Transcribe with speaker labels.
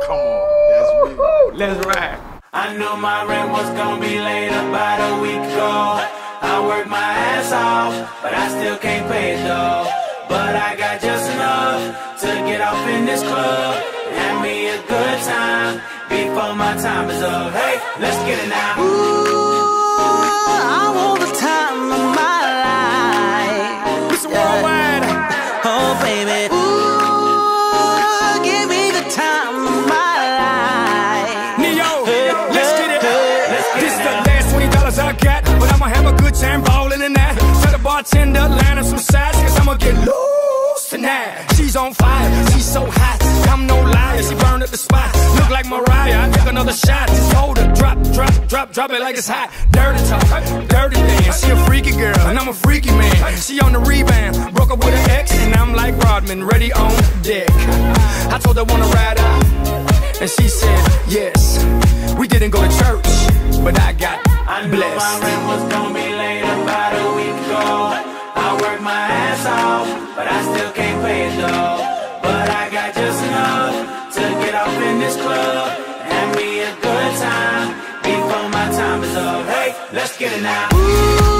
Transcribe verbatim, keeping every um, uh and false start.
Speaker 1: Come on, that's me.
Speaker 2: Let's ride.
Speaker 3: I knew my rent was gonna be late about a week ago. I worked my ass off, but I still can't pay it though. But I got just enough to get off in this club and have me a good time before my time is up. Hey, let's get it now.
Speaker 4: Ooh, I want the time of my life.
Speaker 2: Listen worldwide.
Speaker 4: Oh, baby. Ooh, give me the time of my life.
Speaker 2: Neo, let's get it.
Speaker 3: Let's get
Speaker 2: This
Speaker 3: it
Speaker 2: is the
Speaker 3: now.
Speaker 2: last twenty dollars I got, but I'ma have a good time ballin' in that. Tell the bartender, line up some sides, cause I'ma get loose tonight. She's on fire, she's so hot, I'm no liar, she burned up the spot. Look like Mariah, I took another shot. Just hold her, drop, drop, drop, drop it like it's hot. Dirty talk, dirty dance, she a freaky girl, and I'm a freaky man. She on the rebound, broke up with an ex, and I'm like Rodman, ready on deck. I told her wanna ride out, and she said yes. We didn't go to church, but I got
Speaker 3: I knew
Speaker 2: blessed.
Speaker 3: my rent was gonna be late about a week ago. I worked my ass off, but I still can't pay it though. But I got just enough to get off in this club and have me a good time before my time is up. Hey, let's get it now.
Speaker 4: Ooh,